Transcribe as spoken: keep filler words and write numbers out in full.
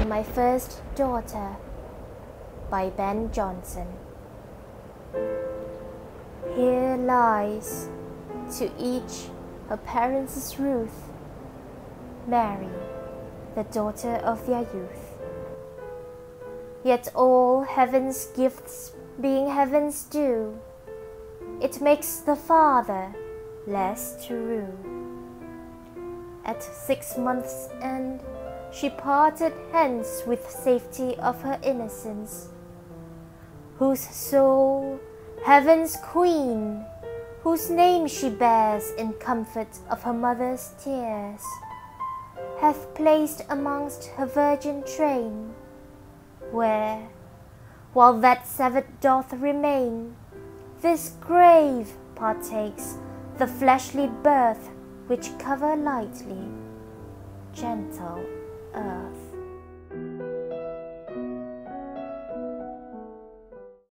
on My First Daughter by Ben Jonson. Here lies, to each her parents' ruth, Mary, the daughter of their youth. Yet all heaven's gifts being heaven's due, it makes the father less to rue. At six months' end, she parted hence with safety of her innocence, whose soul, heaven's queen, whose name she bears in comfort of her mother's tears, hath placed amongst her virgin train, where, while that severed doth remain, this grave partakes the fleshly birth which cover lightly, gentle